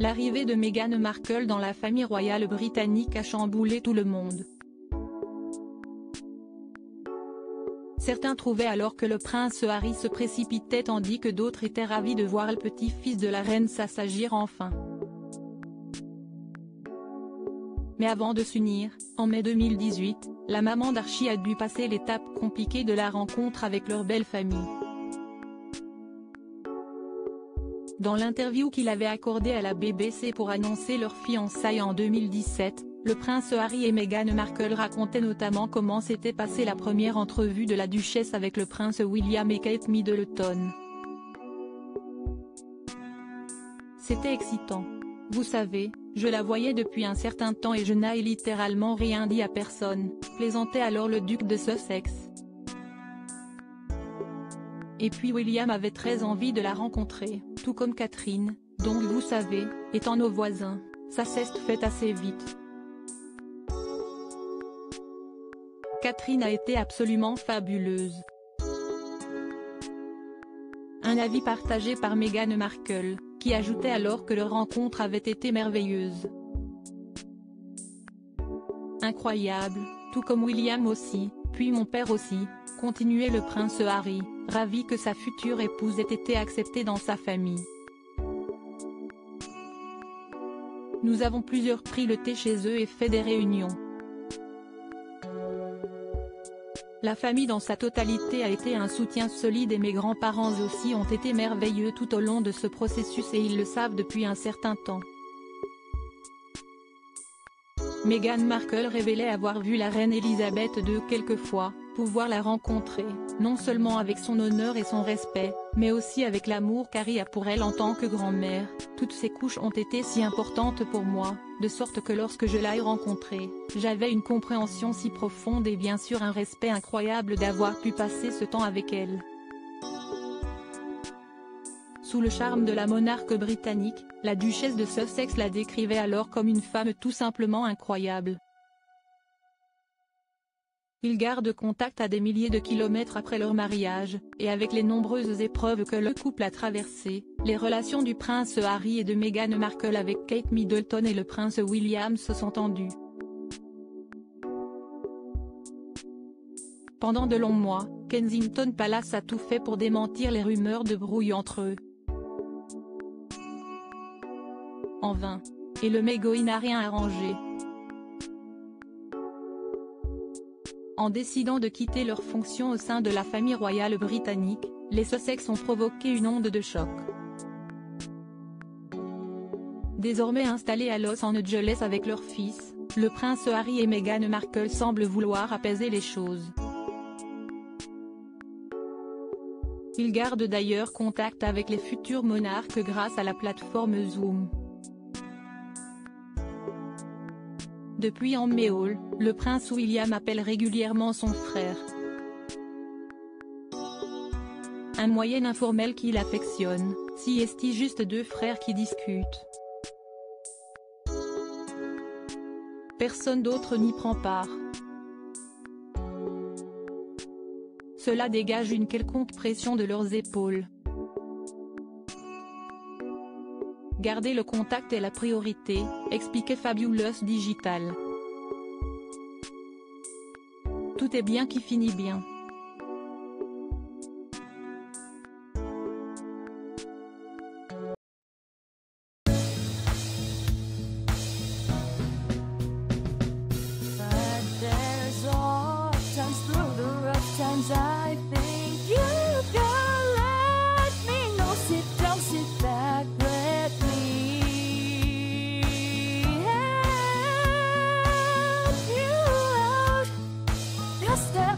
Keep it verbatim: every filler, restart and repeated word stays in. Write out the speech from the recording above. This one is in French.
L'arrivée de Meghan Markle dans la famille royale britannique a chamboulé tout le monde. Certains trouvaient alors que le prince Harry se précipitait tandis que d'autres étaient ravis de voir le petit-fils de la reine s'assagir enfin. Mais avant de s'unir, en mai deux mille dix-huit, la maman d'Archie a dû passer l'étape compliquée de la rencontre avec leur belle famille. Dans l'interview qu'il avait accordée à la B B C pour annoncer leur fiançailles en deux mille dix-sept, le prince Harry et Meghan Markle racontaient notamment comment s'était passée la première entrevue de la duchesse avec le prince William et Kate Middleton. C'était excitant. Vous savez, je la voyais depuis un certain temps et je n'ai littéralement rien dit à personne, plaisantait alors le duc de Sussex. Et puis William avait très envie de la rencontrer, tout comme Catherine, donc vous savez, étant nos voisins, ça s'est fait assez vite. Catherine a été absolument fabuleuse. Un avis partagé par Meghan Markle, qui ajoutait alors que leur rencontre avait été merveilleuse. Incroyable, tout comme William aussi, puis mon père aussi, continuait le prince Harry, ravi que sa future épouse ait été acceptée dans sa famille. Nous avons plusieurs pris le thé chez eux et fait des réunions. La famille dans sa totalité a été un soutien solide et mes grands-parents aussi ont été merveilleux tout au long de ce processus et ils le savent depuis un certain temps. Meghan Markle révélait avoir vu la reine Elisabeth deux quelques fois, pouvoir la rencontrer, non seulement avec son honneur et son respect, mais aussi avec l'amour qu'Harry a pour elle en tant que grand-mère. Toutes ces couches ont été si importantes pour moi, de sorte que lorsque je l'ai rencontrée, j'avais une compréhension si profonde et bien sûr un respect incroyable d'avoir pu passer ce temps avec elle. Sous le charme de la monarque britannique, la duchesse de Sussex la décrivait alors comme une femme tout simplement incroyable. Ils gardent contact à des milliers de kilomètres après leur mariage, et avec les nombreuses épreuves que le couple a traversées, les relations du prince Harry et de Meghan Markle avec Kate Middleton et le prince William se sont tendues. Pendant de longs mois, Kensington Palace a tout fait pour démentir les rumeurs de brouille entre eux. En vain. Et le Meghan n'a rien arrangé. En décidant de quitter leurs fonctions au sein de la famille royale britannique, les Sussex ont provoqué une onde de choc. Désormais installés à Los Angeles avec leur fils, le prince Harry et Meghan Markle semblent vouloir apaiser les choses. Ils gardent d'ailleurs contact avec les futurs monarques grâce à la plateforme Zoom. Depuis en Méhol, le prince William appelle régulièrement son frère. Un moyen informel qu'il affectionne, si est-il juste deux frères qui discutent. Personne d'autre n'y prend part. Cela dégage une quelconque pression de leurs épaules. Garder le contact est la priorité, expliquait Fabulous Digital. Tout est bien qui finit bien. Step